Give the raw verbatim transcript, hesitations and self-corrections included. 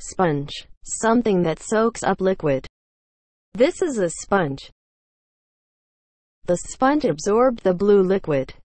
Sponge. Something that soaks up liquid. This is a sponge. The sponge absorbed the blue liquid.